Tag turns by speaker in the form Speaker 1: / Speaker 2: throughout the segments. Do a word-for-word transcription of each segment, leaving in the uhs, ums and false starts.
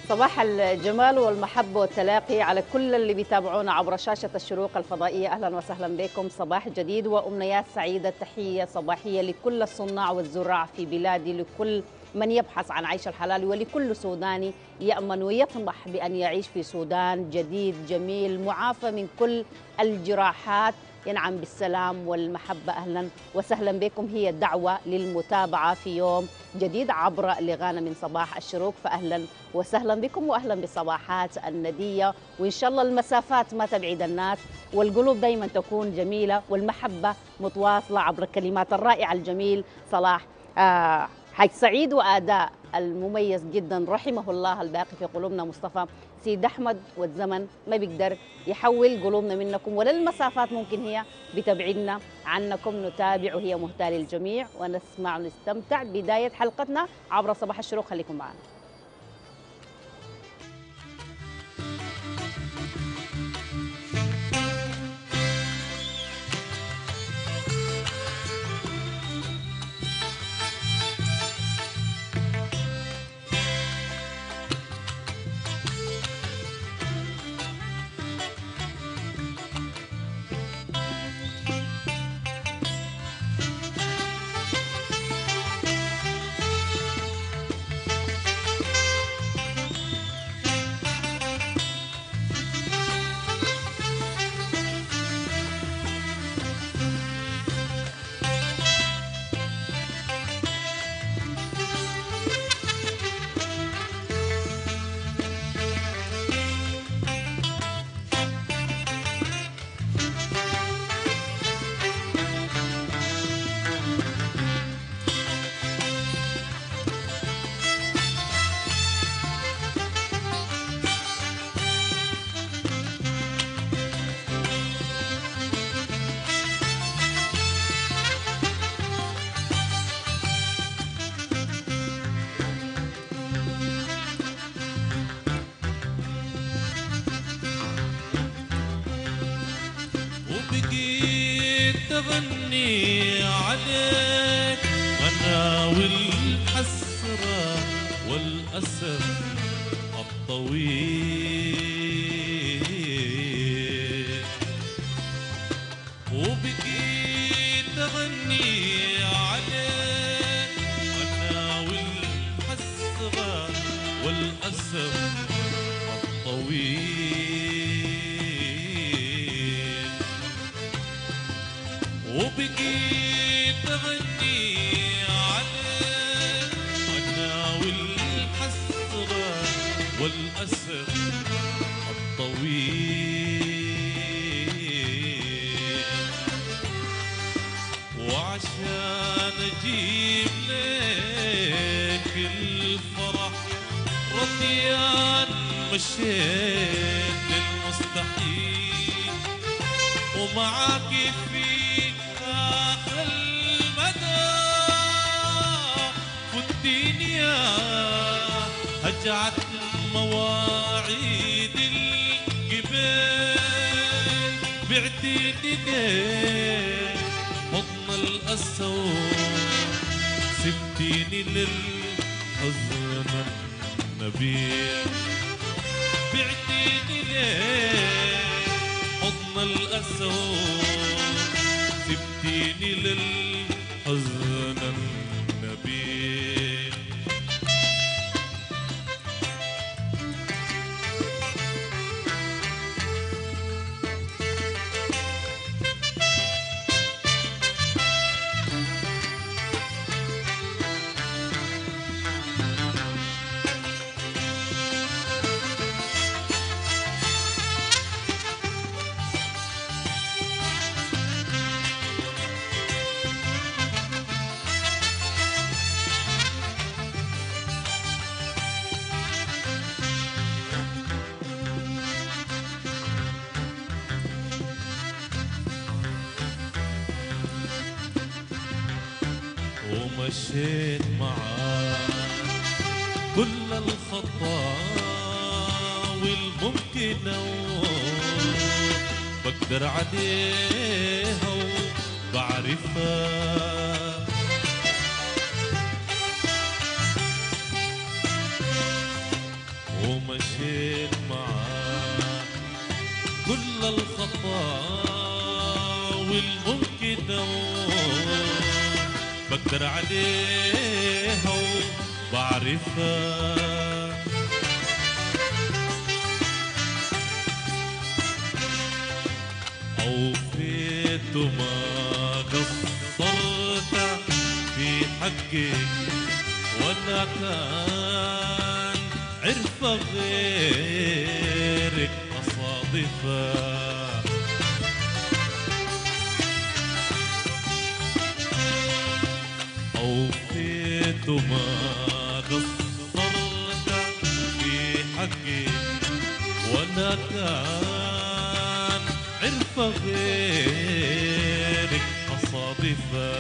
Speaker 1: صباح الجمال والمحبة والتلاقي على كل اللي بيتابعونا عبر شاشة الشروق الفضائية. أهلا وسهلا بكم، صباح جديد وأمنيات سعيدة. تحية صباحية لكل الصناع والزراع في بلادي، لكل من يبحث عن عيش الحلال، ولكل سوداني يأمن ويطمح بأن يعيش في سودان جديد جميل معافى من كل الجراحات، ينعم بالسلام والمحبة. أهلا وسهلا بكم. هي الدعوة للمتابعة في يوم جديد عبر لغانا من صباح الشروق، فأهلا وسهلا بكم وأهلا بالصباحات الندية، وإن شاء الله المسافات ما تبعد الناس والقلوب دايما تكون جميلة والمحبة متواصلة عبر الكلمات الرائعة الجميل صلاح آه حاج سعيد وأداء المميز جدا رحمه الله الباقي في قلوبنا مصطفى سيد أحمد. والزمن ما بيقدر يحول قلوبنا منكم ولا المسافات ممكن هي بتبعدنا عنكم. نتابع وهي مهتة للجميع ونسمع ونستمتع. بداية حلقتنا عبر صباح الشروق، خليكم معنا.
Speaker 2: تغني عليك أنا والحسرة والأسف الطويل، وبقيت أغني عليك أنا والحسرة والأسف الطويل، وبقيت أغني عليك أنا والحسرة والأسف الطويل، وعشان أجيب لك الفرح رضيان مشيت للمستحيل، ومعاك في آخر المدى والدنيا هجعت مواعيد القبال، بعتيني ليه حضن الأسود سبتيني للحزن النبيل، بعتيني ليه حضن الأسود سبتيني للحزن النبيل. ومشيت معاك كل الخطاوي الممكنة بقدر عليها وبعرفها، والممكن بقدر عليها وبعرفها. أوفيت وما قصرت في حقك، ولا كان عرفة غيرك مصادفة. أوفيت وما قصرت في حقك، ولا كان عرفة غيرك مصادفة.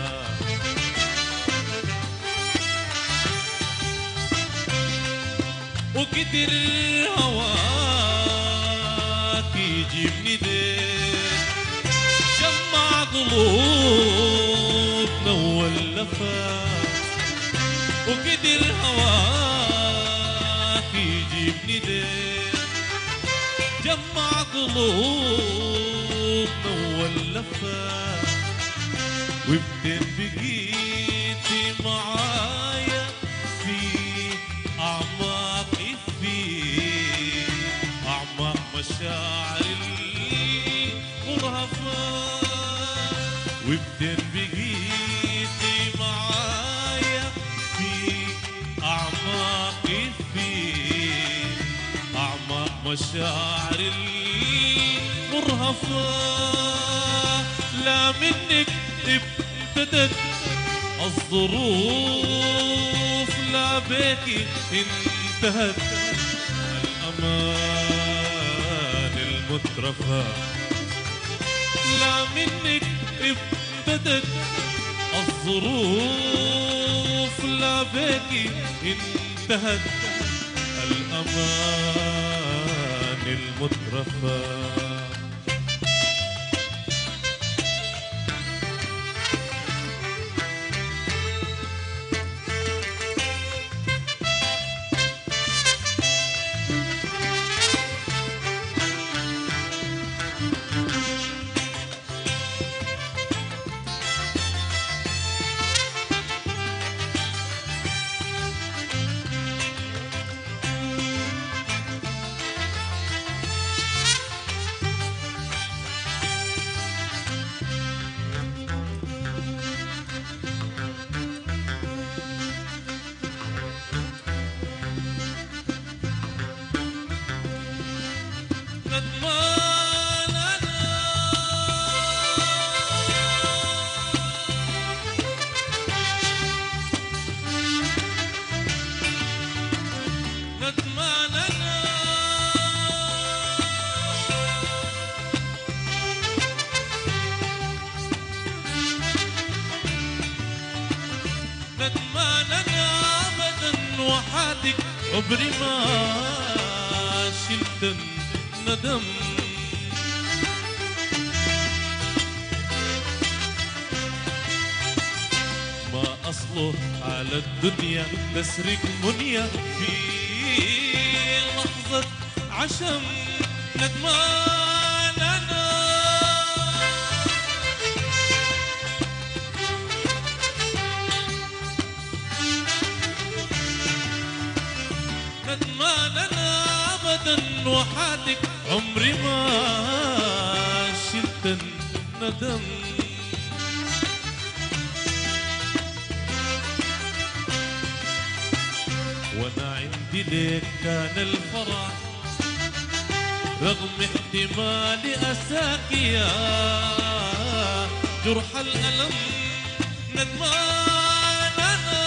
Speaker 2: وقدر هواك يجيبني ليك، جمع قلوبنا وولفها. وقدر هواك يجيبني ليك، جمع قلوبنا وولفها. وبدين بقيتي معايا في أعماقي، في أعماق مشاعري المرهفة. وبدين بقيتي معايا في أعماقي، في أعماق مشاعري المرهفة. لا منك ابتدت الظروف، لا بيكي انتهت الأمان المترفة. لا منك ابتدت الظروف، لا بيكي انتهت الأمان المترفة. ندمان انا ابدا وحدك، عمري ما شلت الندم. ما اصله على الدنيا تسرق منيا في لحظة عشم. ندمان انا ندمان انا ابدا وحدك، عمري ما شلت الندم. وانا عندي ليك كان الفرح، رغم احتمالي اساك يا جرح الالم. ندمان انا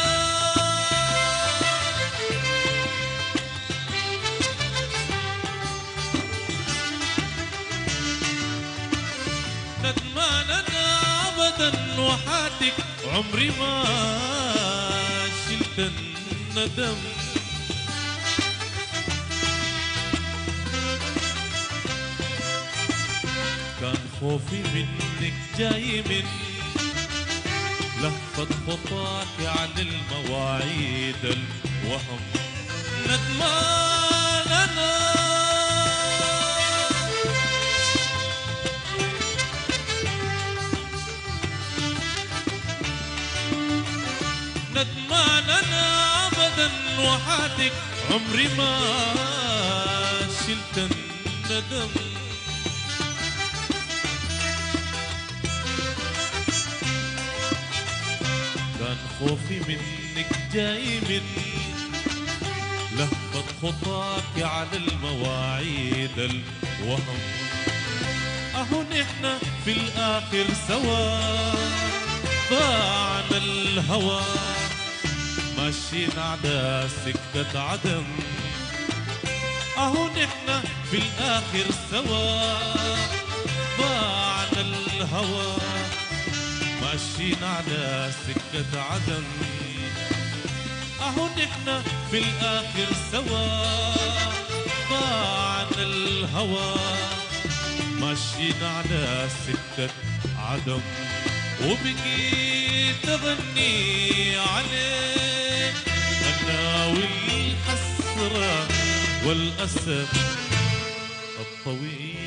Speaker 2: ندمان انا ابدا وحدك، عمري ما شلت الندم. كان خوفي منك جاي من لهفة خطاك عن المواعيد الوهم. ندمان انا بعدك عمري ما شلت الندم. كان خوفي منك جاي من لهفة خطاك على المواعيد الوهم. اهو نحنا في الاخر سوا ضاعنا الهوى ماشيين على سكة عدم. اهو نحنا في الاخر سوا ضاعنا الهوى ماشيين على سكة عدم. اهو نحنا في الاخر سوا ضاعنا الهوى ماشيين على سكة عدم. وبقيت اغني عليك انا والحسرة والاسف الطويل.